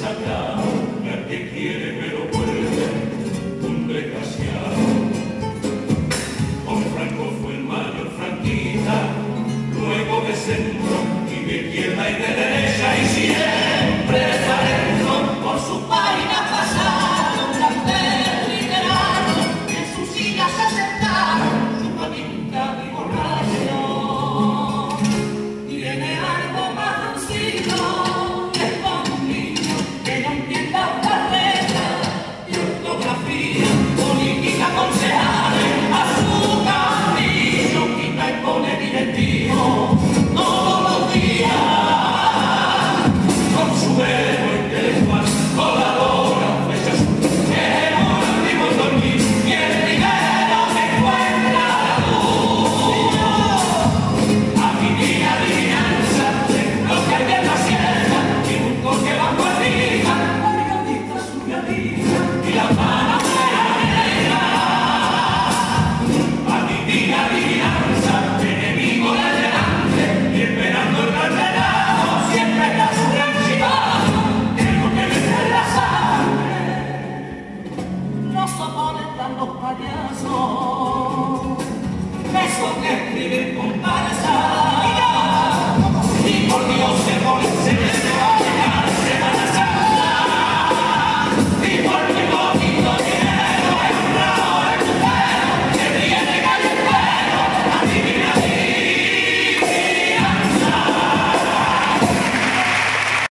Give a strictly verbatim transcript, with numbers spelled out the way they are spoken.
desatado, la que quiere me lo vuelve un desgraciado. Con Franco fue el mayor franquista, luego de centro y de izquierda y de derecha y siempre